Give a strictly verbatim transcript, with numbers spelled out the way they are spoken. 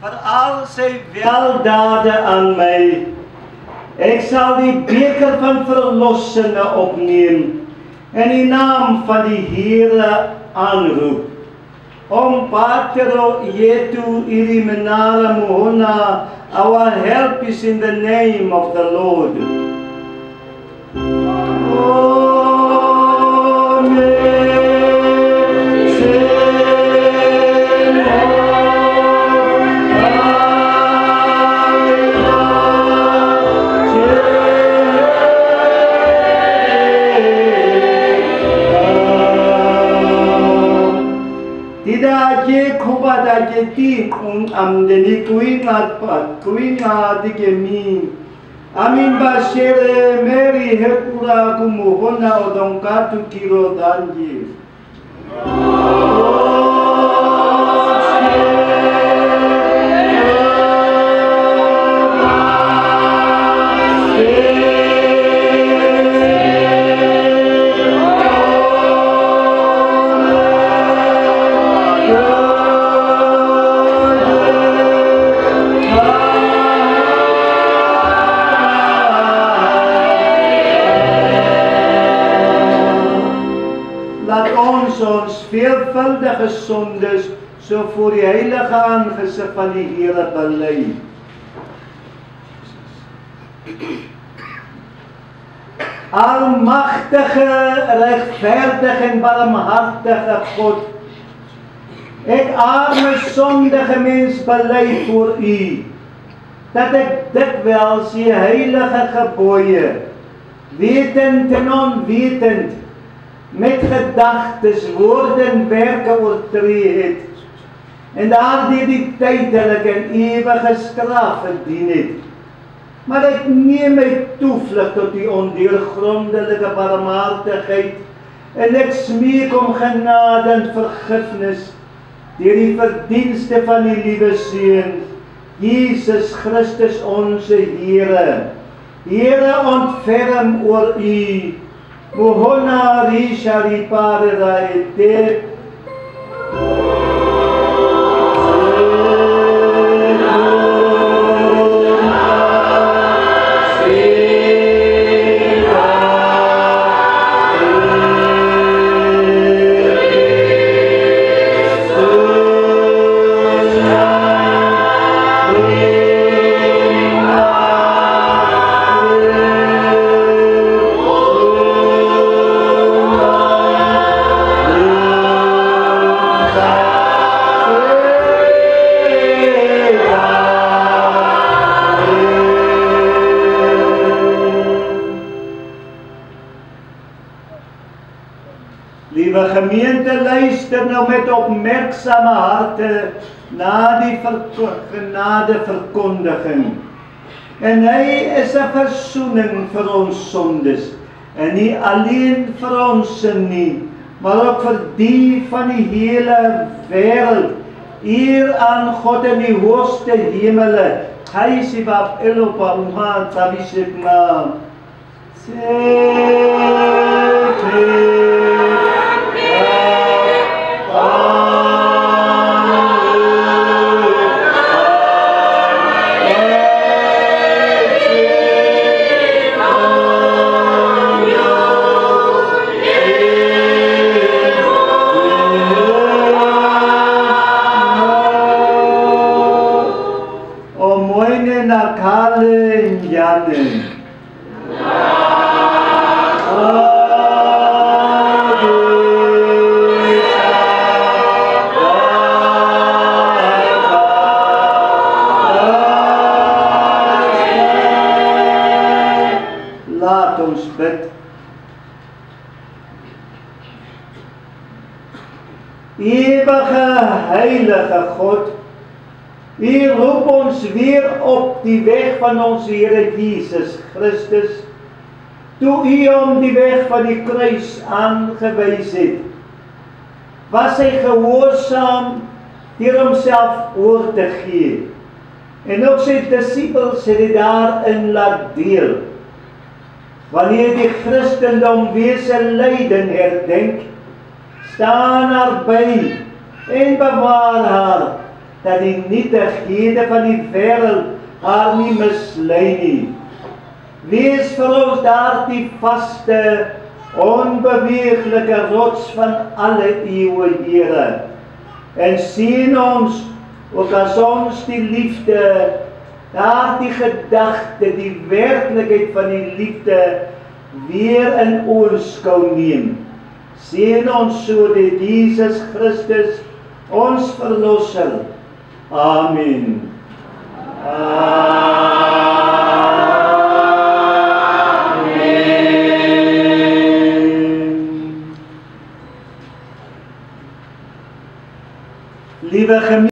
vir al sy weldade aan my. Ek sal die beker van verlossinge opneem en die naam van die Here aanroep. Om Patero Yetu Irimenara Mohona, our help is in the name of the Lord. Tidak je kubada jeti un amdeni kuingat pat kuingat dikemi. Amin bashere Mary hekura kumuhona odongkatu kiro danji. Ons veelvuldige sondes so voor die heilige aangesig van die Here bely. Almagtige, regverdige en barmhartige God, ek arme sondige mens bely voor U, dat ek dikwels U heilige gebooie, wetend en onwetend, met gedagtes, woorde en werke oortree het, en daardie die tydelike en ewige straf verdien het. Maar ek neem my toevlug tot die ondeurgrondelike barmhartigheid, en ek smeek om genade en vergifnis, deur die verdienste van die liewe Seun, Jesus Christus onze Here. Here, ontferm oor U, Mohona Rishari Parada Ete. Lieve gemeente, luister nou met opmerksame harte na die genade verkondiging. En hy is 'n versoening vir ons sondes, en nie alleen vir ons nie, maar ook vir die van die hele wêreld. Eer aan God in die hoogste hemele. Hy sê wat elopa umha tavisipna. Laat ons bid. Ewige, heilige God, U roep ons weer op die weg van ons Here Jesus Christus, toe U hom die weg van die kruis aangewys het. Was hy gehoorsaam deur homself oor te gee, en ook sy disippels het hy daarin laat deel. Wanneer die Christendom weer sy lyding herdenk, staan haar by en bewaar haar dat die nietighede van die wêreld haar nie mislei nie. Wees vir ons daardie vaste, onbeweeglike rots van alle eeue, Here. En sien ons, ook as ons die liefde, daardie gedagte, die werklikheid van die liefde, weer in oënskou neem. Sien ons so dat Jesus Christus, ons Verlosser. Amen. Amen. Lieve gemeente,